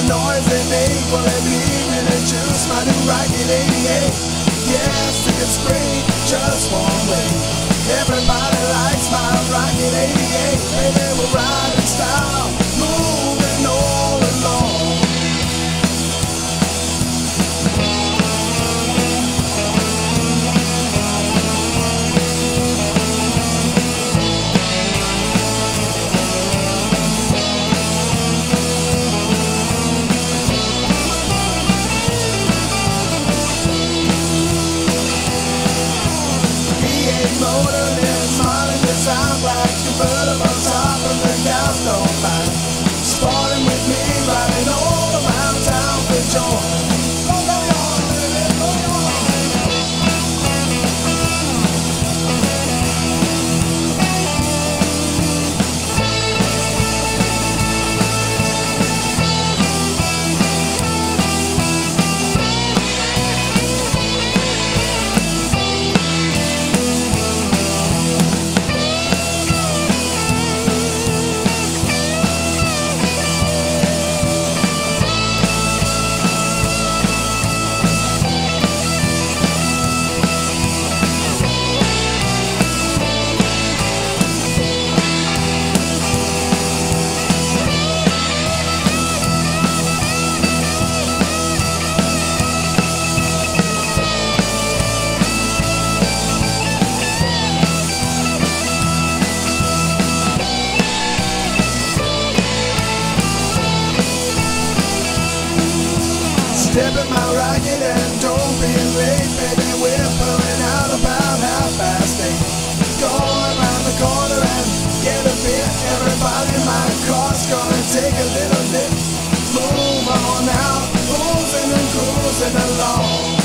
noise they make while they bleed and they juice my new rocket 88. Yes, tickets free, just one way. Everybody likes my rocket 88. Baby, we're riding style, moving all along. Sound like the bird up on top of the gas don't mind. Starting with me, riding all around town for joy. Step in my rocket and don't be late, baby. We're pulling out about 8:30. Go around the corner and get a beer. Everybody in my car's gonna take a little lift. Move on out, cruising and cruising along.